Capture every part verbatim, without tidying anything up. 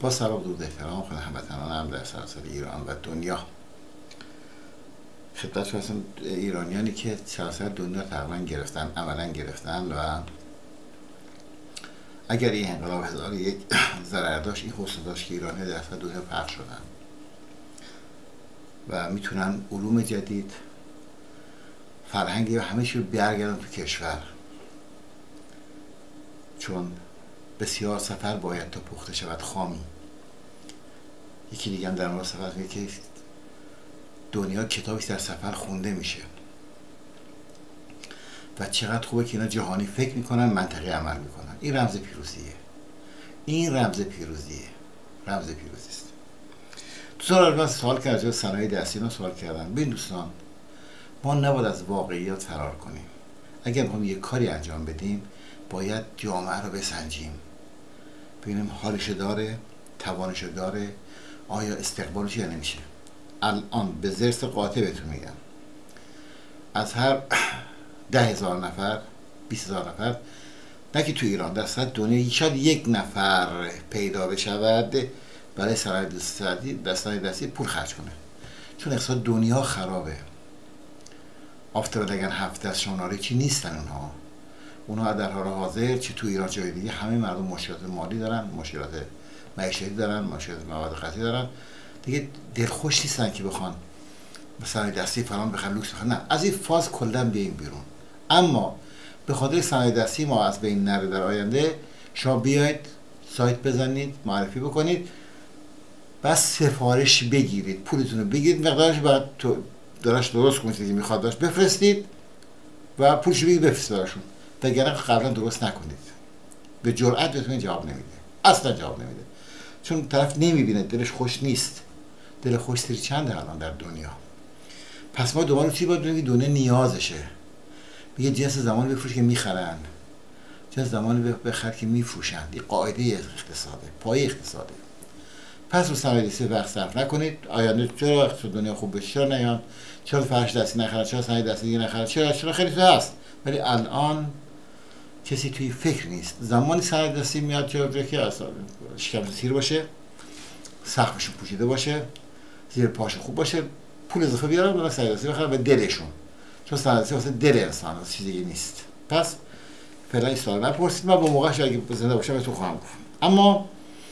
با سبب درود احترام خود هموطنانم در سراسر ایران و دنیا خدمت هستم. ایرانیانی که سراسر دنیا تقریبا گرفتن، عملا گرفتن و اگر این انقلاب هزار یک ضرر داشت، این حسن داشت که ایرانی در سطح دنیا پخش شدن و میتونن علوم جدید، فرهنگی و همه چی رو برگردن تو کشور، چون بسیار سفر باید تا پخته شود خامی. یکی دیگه هم در مورد سفر میگه که دنیا کتابی در سفر خونده میشه و چقدر خوبه که اینا جهانی فکر میکنن، منطقی عمل میکنن. این رمز پیروزیه، این رمز پیروزیه، رمز پیروزی است. دوستان من سوال کردم، صنایع دستی اینا سوال کردن. ببین دوستان، ما نباید از واقعیات فرار کنیم. اگر میخوایم یک کاری انجام بدیم باید جامعه رو بسنجیم، ببینیم حالش داره، توانش داره، آیا استقبالش یا نمیشه. الان به ضرس قاطع بهتون میگم، از هر ده هزار نفر، بیست هزار نفر، نه که تو ایران، در سطح دنیا شاید یک نفر پیدا بشود برای صنایع دستی دستای دستی پول خرج کنه، چون اقتصاد دنیا خرابه. آفتابدگن هفته از شماره چی نیستن اونها. اونها در حال حاضر چه تو ایران جای دیگه همه مردم مشکلات مالی دارن، مشکلات معیشتی دارن، مشکلات مواد غذایی دارن، دیگه دلخوش نیستن که بخوان مثلا دستی فلان بخرن، لوکس بخرن. نه، از این فاز کلا بیایم بیرون. اما به خاطر صنایع دستی ما از بین نره در آینده، شما بیاید سایت بزنید، معرفی بکنید، بس سفارش بگیرید، پولتون رو بگیرید، مقدارش بعد تو دارش درست کنید که میخواد داشت بفرستید و پولش بگیرید بفرستید براشون. وگرنه قبلا درست نکنید. به جرئت بهتون جواب نمیده، اصلا جواب نمیده، چون طرف نمیبینه، دلش خوش نیست. دل خوش سری چنده الان در دنیا. پس ما دوباره چی باید بگیم؟ دنیا نیازشه. میگه جنس زمانی بفروش که میخرن، جنس زمانی بخر که میفروشن. این قاعده اقتصاده، پای اقتصاده. پس رو صنایع دستی وقت صرف نکنید. آینده چرا دنیا خوب بشه؟ چرا نیان؟ چرا فرش دستی نخرن؟ چرا صنایع دستی دیگه نخرن؟ چرا چرا خیلی هست، ولی الان کسی توی فکر نیست. زمانی صنایع دستی میاد جا که اصلا شکم سیر باشه، سقفشون پوشیده باشه، زیر پاش خوب باشه، پول اضافه بیارن برای صنایع دستی بخرن به دلشون، چون صنایع دستی واسه دل انسان است، چیزی دیگه نیست. پس فعلا این سوال نپرسید، من با موقعش اگه زنده باشم بهتون خواهم گفت. اما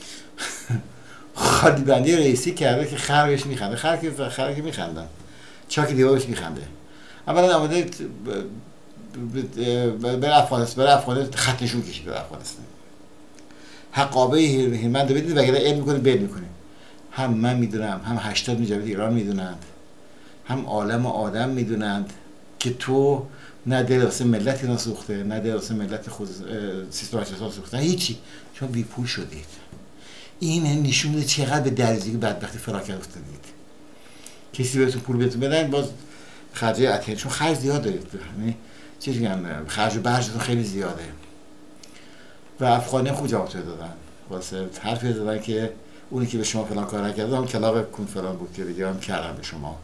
خالی بندی رئیسی کرده که خرگش میخنده، خرگ خرگ میخندن، چاک دیوارش میخنده. اولا آمده برای افغانستان، برای افغانستان خط نشون کشید برای افغانستان. حقابه هیرمند بدید وگرنه علم میکنید بل میکنید. هم من میدونم، هم هشتاد مجابت ایران میدونند، هم عالم و آدم میدونند که تو نه دل واسه ملت اینا سوخته، نه دل واسه ملت خود سیستم سال سوخته، هیچی، چون بی پول شدید. این نشون میده چقدر به درجه بدبختی فراکر افتادید. کسی بهتون پول بهتون بدن، باز خرج اتن، چون خرج زیاد دارید، یعنی چی میگم، خرج و برجتون خیلی زیاده. و افغانی خوب جواب دادن، واسه حرفی زدن که اونی که به شما فلان کار نکرده هم کلاغ کون فلان بود که دیگه هم کردن به شما.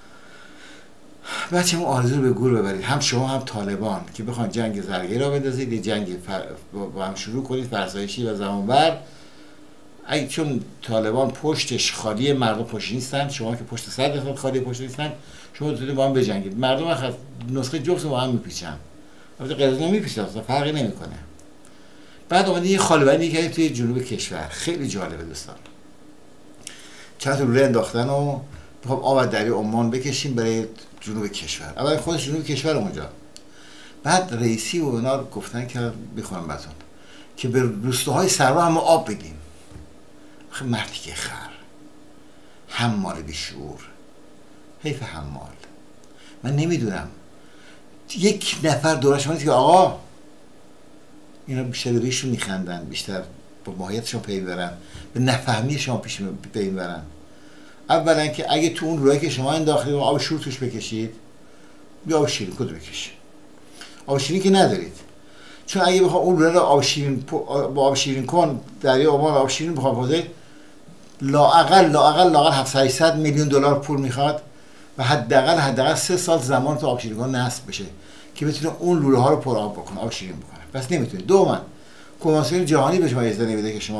بچه ما آرزو رو به گور ببرید، هم شما هم طالبان که بخوان جنگ زرگی را بندازید، یه جنگ فر... با هم شروع کنید، فرسایشی و زمانبر. اگه چون طالبان پشتش خالی، مردم پشت نیستن، شما که پشت صد درصد خالی پشت نیستن، شما تو با هم بجنگید. مردم اخر نسخه جفت با هم میپیچن، البته غیر میپیچن، اصلا فرقی نمیکنه. بعد اومدید یه خالبندی کردید توی جنوب کشور، خیلی جالبه دوستان. چند تا لوله انداختن و بخوام آب دریا عمان بکشیم برای جنوب کشور. اول خودش جنوب کشور اونجا. بعد رئیسی و اونا گفتن که بخونم براتون که به روستاهای سروا هم آب بدیم. آخه مردی که خر، حمال بیشعور، حیف حمال. من نمیدونم یک نفر دورش اومد که آقا اینا بیشتر به ریشون میخندن، بیشتر با ماهیتشون پی میبرن، به نفهمی شما پیش پی میبرن. اولا که اگه تو اون روی که شما انداختید و آب شور توش بکشید، بیا آب شیرین کدو بکش. آب شیرین که ندارید، چون اگه بخوام اون روی رو آب شیرین با آب شیرین کن، دریا عمان آب شیرین بخوام بوده، لااقل لااقل لااقل هفتصد هشتصد میلیون دلار پول میخواد و حداقل حداقل سه سال زمان تو آب شیرین کن نصب بشه که بتونه اون لوله ها رو پر آب بکنه، آب شیرین بکنه. پس نمیتونه. دوما کنوانسیون جهانی به شما اجازه نمیده که شما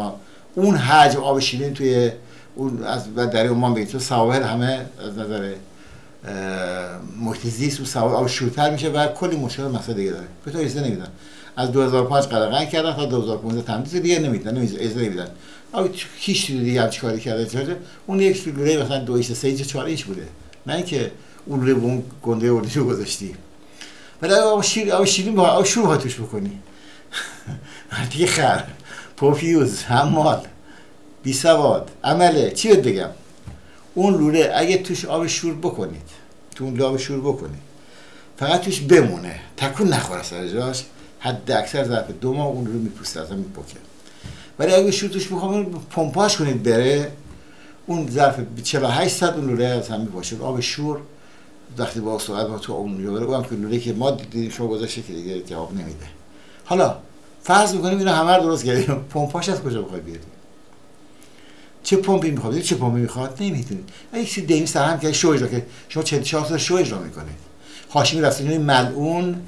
اون حجم آب شیرین توی اون از دریا عمان بگید تو سواحل همه از نظر محیط زیست و سواحل آب شورتر میشه و کلی مشکل مسئله دیگه داره. به تو اجازه نمیدن. از دو هزار و پنج قلقن کردن تا دو هزار و پانزده تمدید دیگه نمیدن، اجازه نمیدن. آب هیچ چیز دیگه هم چیکاری کرده؟ اون یک فیلوره مثلا دو ایش سه ایش چهار ایش بوده. نه اینکه اون رو اون گنده اردی رو گذاشتی. ولی آب شیر آب شیرین با آب شور توش بکنی. دیگه خر، پوفیوز، حمال، بی سواد، عمله، چی بهت بگم؟ اون لوله اگه توش آب شور بکنید، تو اون آب شور بکنید، فقط توش بمونه، تکون نخوره سر جاش، حد اکثر ظرف دو ماه اون رو میپوسته ازم میپکه. ولی اگه شور توش بخوام پمپاژ کنید بره، اون ظرف چهل و هشت ساعت اون لوله از هم میپاشه. آب شور وقتی با سرعت ما تو اون میبره، اونم که لوله که ما دیدیم شما گذاشته که دیگه جواب نمیده. حالا فرض میکنیم اینا همه رو درست کردیم، پمپاژ از کجا بخوای بیاری؟ چه پمپی میخواد؟ چه پمپی میخواد؟ نمیتونید. اگه چیزی دیمی سرهم که شو اجرا که شما چهل و چهار تا شو اجرا میکنید. هاشمی رفسنجانی ملعون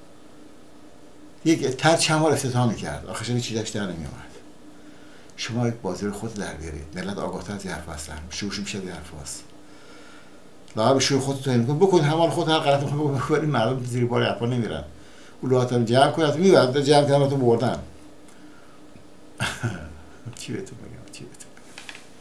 یک تر چند بار افتتاح میکرد، آخرش هیچ چیزش در نمیومد. شما یک بازی رو خود در بیارید. ملت آگاه‌تر از این حرف هستن. شوش میشه این حرفاست. لاغر به شور خودتون نمی‌کنید. بکنید همون خود هر غلطی می‌خواید بکنید، مردم زیر بار حرفا نمیرن. اولاتون جمع کنید، میبرن جمع کردن تو بردن. چی بهتون بگم؟ چی بهتون بگم؟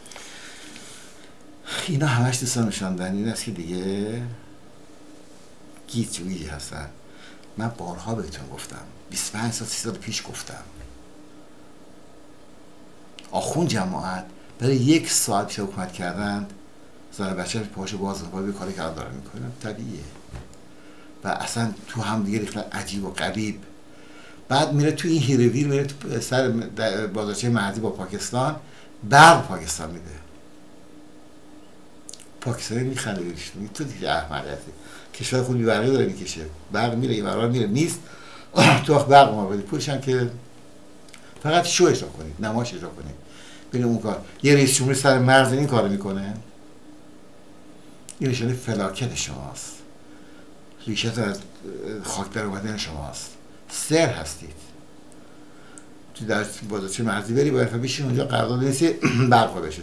اینا همش دوستان نشوندن این است که دیگه گیجویی هستن. من بارها بهتون گفتم، بیست و پنج سال سی سال پیش گفتم، آخون جماعت برای یک ساعت پیش حکومت کردن، زن بچه پاشو باز نکنه به کاری که الان دارن میکنن طبیعیه و اصلا تو هم دیگه ریختن عجیب و غریب. بعد میره تو این هیرویر، میره تو سر بازارچه مهدی با پاکستان، برق پاکستان میده. پاکستانی میخنده بهش، میگه تو دیگه احمق هستی، کشور خود بی‌برقی داره میکشه، برق میره یه برق میره نیست، تو وقت برق ما بدید پولش هم که فقط شو اجرا کنید، نمایش اجرا کنید. ببین اون کار یه رئیس جمهوری سر مرز این کارو میکنه، این نشانه فلاکت شماست، ریشت از خاک در اومدن شماست، سر هستید. تو در بازارچه مرزی بری باید بشین اونجا قرارداد نیستی برق بشید.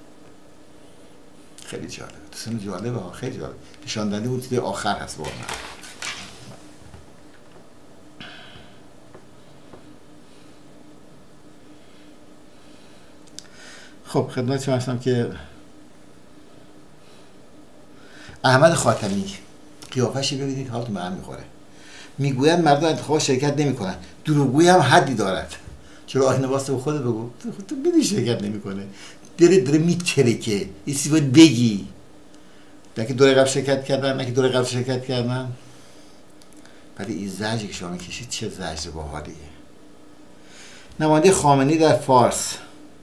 خیلی جالبه، دوستان جالبه ها، خیلی جالبه. نشان دهنده اون چیز آخر هست واقعا. خب خدمت شما هستم که احمد خاتمی قیافه‌شو ببینید حالتون به هم میخوره. میگویند مردم انتخاب شرکت نمیکنن، دروغگویی هم حدی دارد. چرا آینه واسه به خودت بگو، تو بدی شرکت نمیکنه، داره داره میترکه، یه چیزی باید بگی. نه که دوره قبل شرکت کردن، نه که دوره قبل شرکت کردن. ولی این زجری که شما میکشید چه زجر باحالیه. نماینده خامنه‌ای در فارس،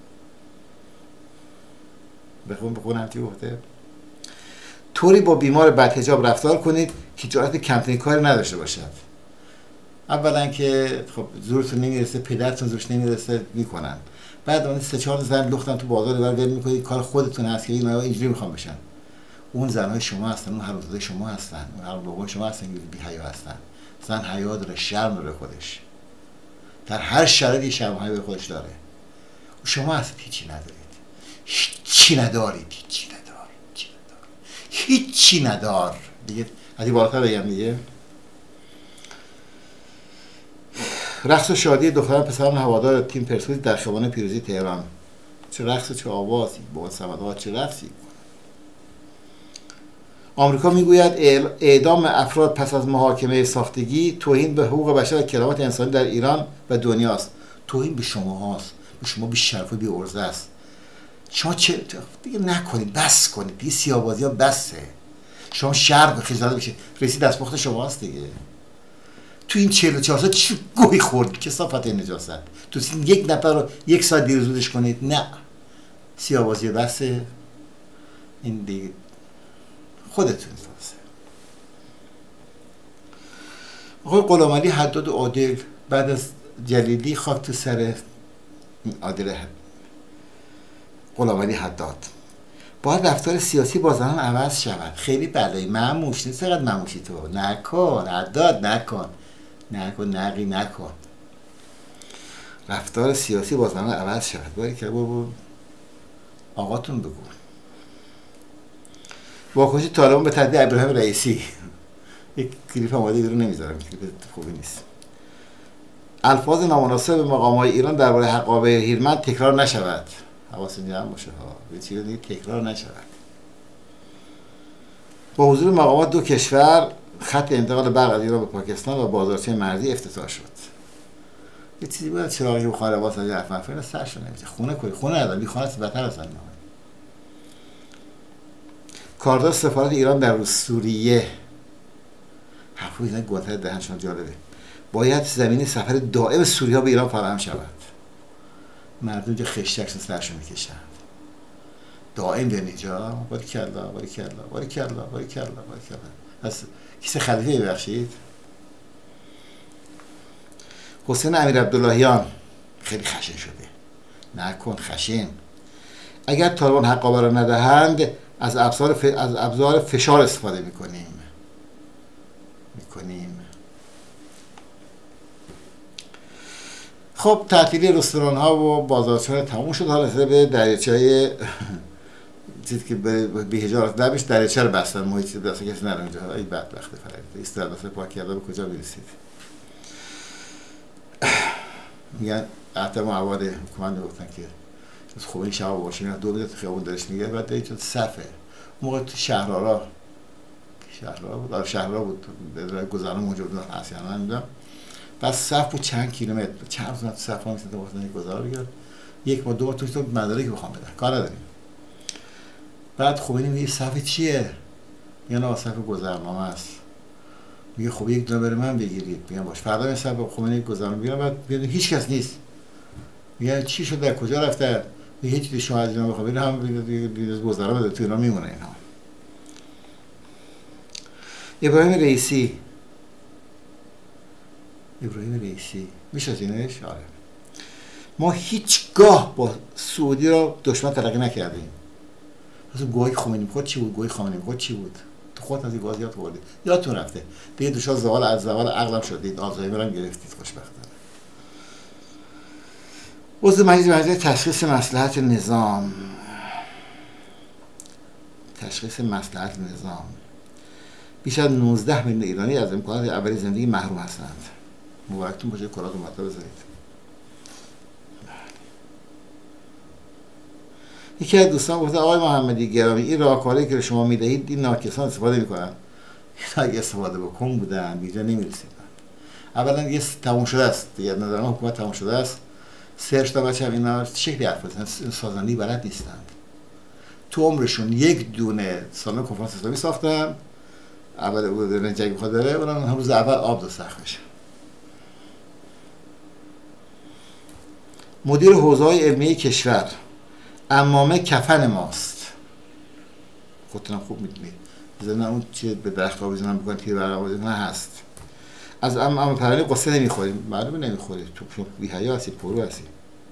بخون بخونم چی گفته؟ طوری با بیمار بدحجاب رفتار کنید که جرأت کمپین کاری نداشته باشد. اولا که خب زورتون نمیرسه، پدرتون زورش نمیرسه میکنن. بعد اون سه چهار زن لختن تو بازار ور ول میکنید، کار خودتون هست که اینا اینجوری میخوان بشن. اون زنهای شما هستن، اون حرومزاده شما هستن، اون حرومبابای شما هستن که بی حیا هستن. زن حیا داره، شرم داره خودش. در هر شرایطی شرم حیا به خودش داره. و شما هستید هیچی ندارید. هیچی ندارید، هیچی ندارید. هیچی ندار دیگه. حدی بالاتر بگم دیگه. رقص و شادی دختران پسران هوادار تیم پرسپولیس در خیابان پیروزی تهران. چه رقص چه آوازی با صمدها، چه رقصی. آمریکا میگوید اعدام افراد پس از محاکمه ساختگی توهین به حقوق بشر و کرامت انسانی در ایران و دنیاست. توهین به شما هست، به شما بی شرف و بی عرضه است. شما چه دیگه نکنید، بس کنید دیگه، سیاه‌بازی ها بسه. شما شرق خجالت بشید، رئیس دستپخت شما هست دیگه. تو این چهل و چهار ساعت چی گوی خورد کثافت نجاست. تو یک نفر رو یک ساعت دیر زودش کنید، نه. سیاه‌بازی بسه. این دیگه خودتون بسه. آقای غلامعلی حداد عادل بعد از جلیلی خاک تو سر عادل غلامعلی حداد. باید رفتار سیاسی با زنان عوض شود. خیلی بلایی مموش نیست، فقط مموشی تو نکن، حداد نکن نکن نقی نکن. رفتار سیاسی بازمانده عوض شود. باید که بابا آقاتون بگو. واکنش طالبان به تهدید ابراهیم رئیسی. یک کلیپ آماده بیرون نمیذارم، کلیپ خوبی نیست. الفاظ نامناسب به مقام‌های ایران درباره حقابه هیرمند تکرار نشود. حواستون جمع باشه ها، به چیزی دیگه تکرار نشود. با حضور مقامات دو کشور خط انتقال برق از ایران به پاکستان و بازارچه مرزی افتتاح شد. یه چیزی بود چراغی بخاره واسه حرف مفهوم سرش نمیشه. خونه کوی خونه نداره، بی خونه است بهتر از این. کاردار سفارت ایران در سوریه. حرفای اینا گوته دهنشون جالبه. باید زمینه سفر دائم سوریه به ایران فراهم شود. مردم جا خشتکشون سرشون میکشند. دائم به اینجا باری کلا باری کلا باری کلا باری کلا باری کلا. از کیسه خلیفه ببخشید. حسین امیر عبداللهیان خیلی خشن شده. نکن خشن. اگر طالبان حقابه را ندهند از ابزار ف... از ابزار فشار استفاده میکنیم. میکنیم. خب تعطیلی رستوران ها و بازارچه‌ها تموم شد. حالا رسیده به دریاچه‌های چیزی که به هجارت لبش دریاچه رو بستن، محیط دست کسی نره اونجا. ای بدبخت فرید استرداسه پاک کرده به کجا برسید؟ میگن احتمال مواد حکومت میگفتن که از خوبه این شبا باشه میگن دو بیده تو خیابون درش میگه بعد دیگه چون صفه موقع تو شهرارا شهرارا بود آره شهرارا بود گذران موجود بود اصلا من میدونم بعد صف بود چند کیلومتر چند روز من تو صف ها میسن تا وقتا یک گذار بگرد یک ما دو ما توش تو مداره که بخوام بدن کار نداریم. بعد خوبه میگه صف چیه؟ میگن آقا صف گذرنامه است. میگه خب یک دونه برای من بگیرید. میگم باش. فردا این صف خمینی گذرنامه میگیرم بعد میگه هیچ کس نیست. میگه چی شده کجا رفته؟ میگه هیچ چیزی شما از اینا بخوابید هم دیگه گذرنامه بده تو اینا میمونه اینا. ابراهیم رئیسی ابراهیم رئیسی میشناسینش؟ آره. ما هیچگاه با سعودی را دشمن تلقی نکردیم. مثلا گوی خمینی خود چی بود؟ گوی خمینی خود چی بود؟ تو خودت از این گاز یاد خوردید. یادتون رفته. دیگه دوشا زوال از زوال عقلم شدید. آزایمر هم گرفتید خوشبختانه. عضو مجلس مجلس تشخیص مصلحت نظام. تشخیص مصلحت نظام. بیش از نوزده میلیون ایرانی از امکانات اولیه زندگی محروم هستند. مبارکتون باشه کلات مطلب بذارید. یکی از دوستان گفته آقای محمدی گرامی این راهکاری که شما میدهید این ناکسان استفاده میکنن. اینا اگه استفاده بکن بودن بیجا نمیرسیدن. اولا دیگه تموم شده است. دیگه نظر من حکومت تموم شده است. سرچ تا بچه هم اینا شکلی حرف بزنن سازندگی بلد نیستند. تو عمرشون یک دونه سالن کنفرانس اسلامی ساختن. اول اون جنگ بخواد داره اونم هم روز اول آب دو سخت بشه. مدیر حوزه‌های علمی کشور عمامه کفن ماست. خودتونم خوب میدونید. بزنن اون چیه به درخت آویزون هم بکنن تیر برق آویزون هست. از عمامه پرانی قصه نمیخوریم. معلومه نمیخوری. تو تو بی حیا هستی پرو هستی.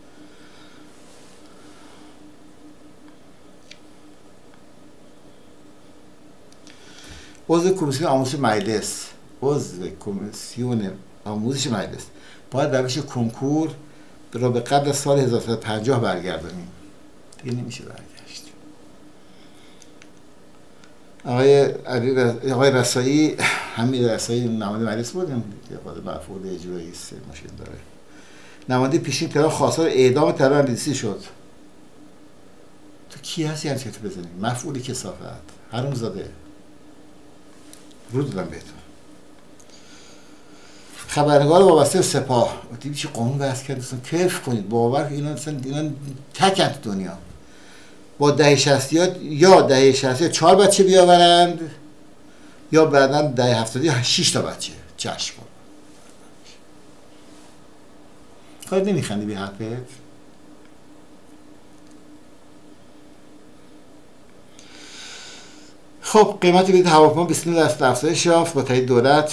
عضو کمیسیون آموزش مجلس عضو کمیسیون آموزش مجلس باید روش کنکور را به قبل سال هزار و سیصد و پنجاه برگردانیم. دیگه نمیشه برگشت. آقای علی رس... آقای رسایی همین رسایی نماینده مجلس بودیم که خود مفعول اجرایی است ماشین داره. نماینده پیشین تهران خواستار اعدام تهران رئیسی شد. تو کی هستی هم چطور بزنیم؟ مفعولی کثافت حروم زاده. رو دادم بهتون. خبرنگار وابسته به سپاه دیدی چه قانون وضع کرد دوستان کیف کنید باور که اینا مثلا اینا تکن تو دنیا با دهه شصتیات یا دهه شصتیات چهار بچه بیاورند یا بعداً دهه هفتادی شش تا بچه چشم کن خواهد نمیخندی بی حرفت خب قیمت بلیط هواپیما بیست و نه درصد افزایش یافت با تایید دولت.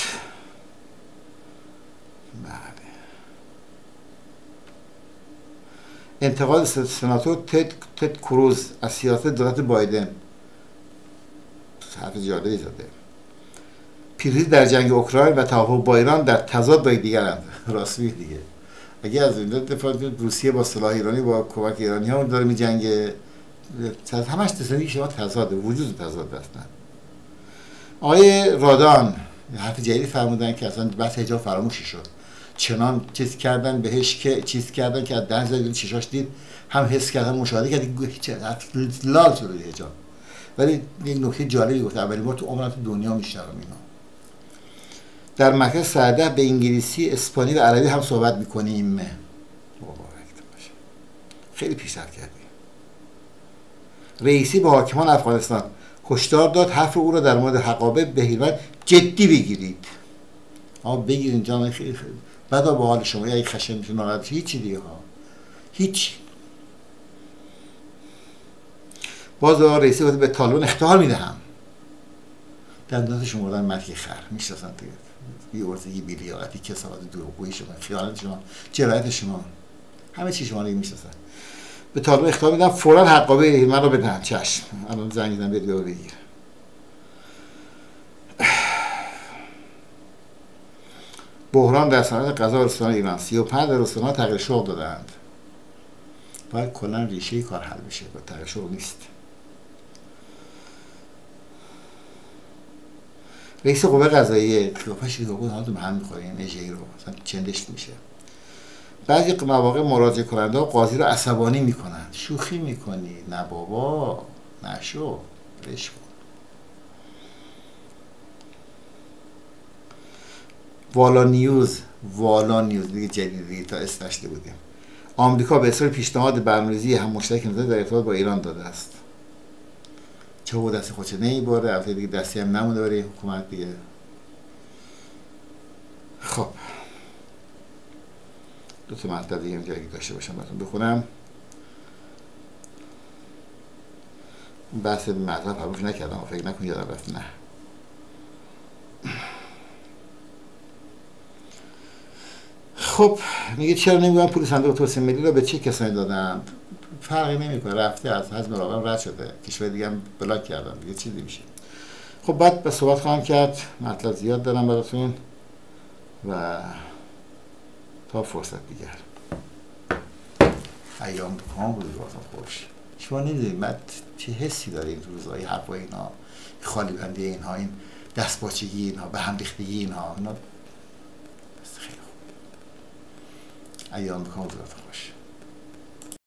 انتقاد سناتور تد تد کروز از سیاست دولت بایدن حرف جالبی زده. پیروزی در جنگ اوکراین و توافق با ایران در تضاد با یکدیگرند. راست میگه دیگه. اگه از این دفاع روسیه با سلاح ایرانی با کمک ایرانی ها داره می‌جنگه، همش تصدیق شما تضاد وجود تضاد هستن. آقای رادان حرف جدیدی فرمودن که اصلا بحث حجاب فراموشی شد، چنان چیز کردن بهش که چیز کردن که از ده زاید چشاش دید، هم حس کرد هم مشاهده کرد لال شده حجاب. ولی یک نکته جالبی گفت، اولین بار تو عمرم تو دنیا میشنوم اینا. در مرکز سرده به انگلیسی، اسپانی و عربی هم صحبت میکنیم. بابا باشه. خیلی پیشرفت کردیم. رئیسی به حاکمان افغانستان هشدار داد حرف او را در مورد حقابه بهیرون جدی بگیرید. آقا بگیرین جان، خیلی خیلی بعدا به حال شما، یا یک خشن میشه ناراحت، هیچی دیگه ها، هیچ. باز آقا رئیسی بود به طالبان اخطار میدهم. دندانات شما دارن مرکی خر میشناسن دیگه، بی ارزگی، بی لیاقتی، کسافت، دروغگویی شما، خیانت شما، جرأت شما، همه چی شما رو میشناسن. به طالبان اخطار میدم فوراً حقابه من رو بدن. چشم، الان زنگ زدم برید بگیر. بحران در صنعت غذا و رستوران ایران، سی و پنج رستوران تغییر شغل دادند. باید کلا ریشه کار حل بشه، با تغییر شغل نیست. رئیس قوه قضاییه قیافش رو بود، حالت به هم میخوره، این اجهی رو مثلا چندش میشه. بعضی مواقع مراجعه کننده ها قاضی رو عصبانی میکنن. شوخی میکنی؟ نه بابا، نشو، بش کن. والا نیوز، والا نیوز دیگه جدید دیگه، تا اسم نشده بودیم. آمریکا به اصرار پیشنهاد برنامه‌ریزی هم مشترک نظر در ارتباط با ایران داده است. چه بود دست خودش نمیباره، البته دیگه دستی هم نمونده برای حکومت دیگه. خب دو تا مطلب دیگه اینجا اگه داشته باشم براتون بخونم. بحث مطلب فراموش نکردم، فکر نکن یادم رفت. نه خب میگه چرا نمیگم پول صندوق توسعه ملی رو به چه کسانی دادن؟ فرقی نمیکنه، رفته از حزب مراقبم رد شده، کشور دیگه هم بلاک کردن دیگه، چیزی میشه. خب بعد به صحبت خواهم کرد، مطلب زیاد دارم براتون و تا فرصت دیگر. ایام کام بود واسم خوش. شما نمیدونید من چه حسی داره این روزهای حرفای اینا، خالی بندی اینها، این دستپاچگی اینها، به هم ریختگی اینها، اینا خیلی خوب. ایام کام بود واسم خوش.